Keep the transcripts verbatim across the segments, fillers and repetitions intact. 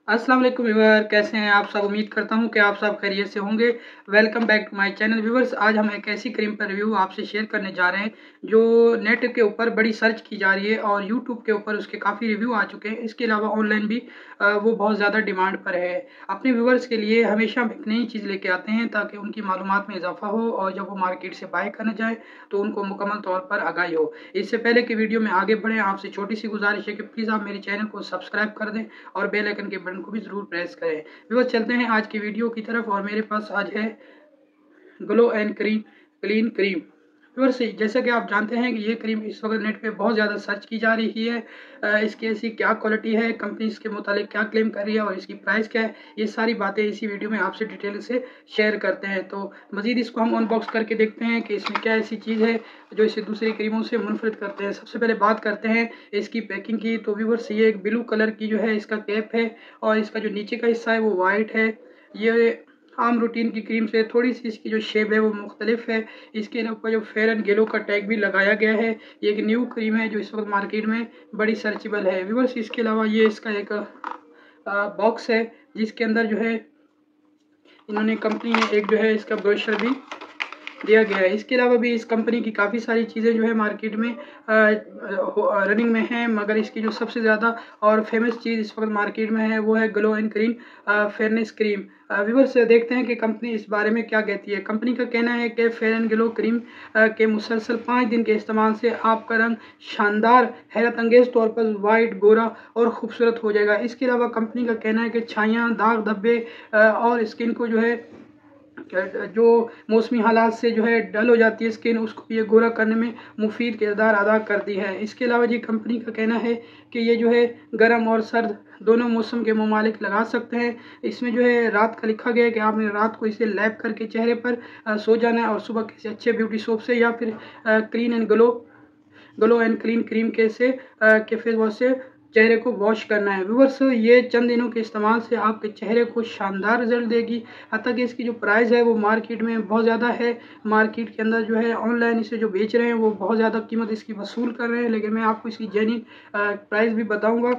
अस्सलाम वालेकुम व्यूअर, कैसे हैं आप सब। उम्मीद करता हूं कि आप सब खैरियत से होंगे। Welcome back to my channel viewers. आज हम एक ऐसी क्रीम पर रिव्यू आपसे शेयर करने जा रहे हैं जो नेट के ऊपर बड़ी सर्च की जा रही है और यूट्यूब के ऊपर उसके काफ़ी रिव्यू आ चुके हैं। इसके अलावा ऑनलाइन भी वो बहुत ज़्यादा डिमांड पर है। अपने व्यूअर्स के लिए हमेशा हम एक नई चीज़ लेके आते हैं ताकि उनकी मालूमात में इजाफा हो और जब वो मार्केट से बाय करने जाए तो उनको मुकम्मल तौर पर आगाही हो। इससे पहले कि वीडियो में आगे बढ़ें, आपसे छोटी सी गुजारिश है कि प्लीज़ आप मेरे चैनल को सब्सक्राइब कर दें और बेल आइकन के बटन को भी जरूर प्रेस करें। व्यूअर्स, चलते हैं आज की वीडियो की तरफ और मेरे पास आज है glow and cream clean cream. Viewers, जैसा कि आप जानते हैं कि ये क्रीम इस वक्त नेट पे बहुत ज़्यादा सर्च की जा रही है। इसकी ऐसी क्या क्वालिटी है, कंपनी इसके मुतालिक क्या क्लेम कर रही है और इसकी प्राइस क्या है, ये सारी बातें इसी वीडियो में आपसे डिटेल से शेयर करते हैं। तो मज़ीद इसको हम अनबॉक्स करके देखते हैं कि इसमें क्या ऐसी चीज़ है जो इसे दूसरी क्रीमों से मुनफरिद करते हैं। सबसे पहले बात करते हैं इसकी पैकिंग की। तो व्यूअर्स, ये एक ब्लू कलर की जो है इसका कैप है और इसका जो नीचे का हिस्सा है वो वाइट है। ये आम रूटीन की क्रीम से थोड़ी सी इसकी जो शेप है वो मुख्तलिफ है। इसके ऊपर जो फेयर एंड ग्लो का टैग भी लगाया गया है। ये एक न्यू क्रीम है जो इस वक्त मार्केट में बड़ी सर्चेबल है। व्यूअर्स, इसके अलावा ये इसका एक बॉक्स है जिसके अंदर जो है इन्होंने कंपनी ने एक जो है इसका ब्रोशर भी दिया गया है। इसके अलावा भी इस कंपनी की काफ़ी सारी चीज़ें जो है मार्केट में रनिंग में हैं, मगर इसकी जो सबसे ज़्यादा और फेमस चीज़ इस वक्त मार्केट में है वो है glow and cream fairness cream. Viewers, देखते हैं कि कंपनी इस बारे में क्या कहती है। कंपनी का कहना है कि फेयर एंड ग्लो क्रीम के मुसलसल पाँच दिन के इस्तेमाल से आपका रंग शानदार, हैरत अंगेज तौर पर वाइट, गोरा और खूबसूरत हो जाएगा। इसके अलावा कंपनी का कहना है कि छाइयाँ, दाग धब्बे और स्किन को जो है जो मौसमी हालात से जो है डल हो जाती है स्किन, उसको ये गोरा करने में मुफीद किरदार अदा करती है। इसके अलावा जी कंपनी का कहना है कि ये जो है गर्म और सर्द दोनों मौसम के ममालिक लगा सकते हैं। इसमें जो है रात का लिखा गया है कि आपने रात को इसे लैप करके चेहरे पर सो जाना है और सुबह किसी अच्छे ब्यूटी सोप से या फिर clean and glow glow and clean cream के से के फेस वॉश से चेहरे को वॉश करना है। व्यूअर्स, ये चंद दिनों के इस्तेमाल से आपके चेहरे को शानदार रिजल्ट देगी। हत्ता कि इसकी जो प्राइस है वो मार्केट में बहुत ज़्यादा है। मार्केट के अंदर जो है ऑनलाइन इसे जो बेच रहे हैं वो बहुत ज़्यादा कीमत इसकी वसूल कर रहे हैं, लेकिन मैं आपको इसकी जेन्युइन प्राइस भी बताऊंगा।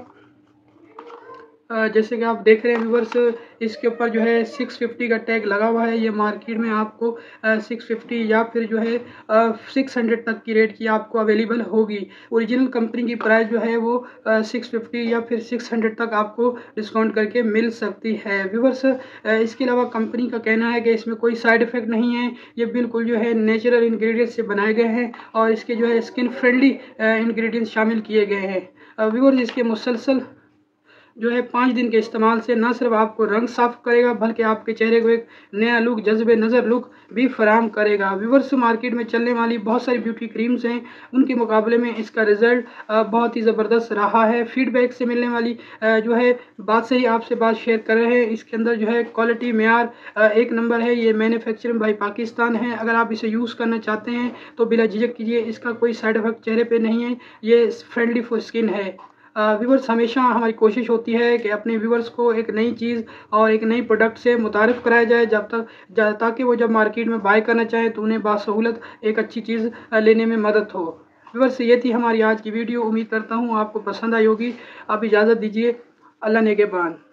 जैसे कि आप देख रहे हैं व्यूअर्स, इसके ऊपर जो है छह सौ पचास का टैग लगा हुआ है। ये मार्केट में आपको छह सौ पचास या फिर जो है छह सौ तक की रेट की आपको अवेलेबल होगी। ओरिजिनल कंपनी की प्राइस जो है वो छह सौ पचास या फिर छह सौ तक आपको डिस्काउंट करके मिल सकती है। व्यूअर्स, इसके अलावा कंपनी का कहना है कि इसमें कोई साइड इफेक्ट नहीं है। ये बिल्कुल जो है नेचुरल इंग्रेडिएंट्स से बनाए गए हैं और इसके जो है स्किन फ्रेंडली इंग्रेडिएंट्स शामिल किए गए हैं। व्यूअर्स, इसके मुसलसल जो है पाँच दिन के इस्तेमाल से न सिर्फ आपको रंग साफ करेगा बल्कि आपके चेहरे को एक नया लुक, जज्बे नज़र लुक भी फराहम करेगा। व्यूअर्स, मार्केट में चलने वाली बहुत सारी ब्यूटी क्रीम्स हैं, उनके मुकाबले में इसका रिजल्ट बहुत ही ज़बरदस्त रहा है। फीडबैक से मिलने वाली जो है बात से ही आपसे बात शेयर कर रहे हैं। इसके अंदर जो है क्वालिटी मेयार एक नंबर है। ये मैन्युफैक्चरिंग बाई पाकिस्तान है। अगर आप इसे यूज़ करना चाहते हैं तो बिला झिझक कीजिए, इसका कोई साइड इफेक्ट चेहरे पर नहीं है। ये फ्रेंडली फॉर स्किन है। व्यूवर्स, हमेशा हमारी कोशिश होती है कि अपने व्यूवर्स को एक नई चीज़ और एक नई प्रोडक्ट से मुतारिफ कराया जाए जब तक ताकि वो जब मार्केट में बाय करना चाहें तो उन्हें बासहूलत एक अच्छी चीज़ लेने में मदद हो। व्यूवर्स, ये थी हमारी आज की वीडियो। उम्मीद करता हूँ आपको पसंद आई होगी। आप इजाज़त दीजिए। अल्लाह नेगेबान।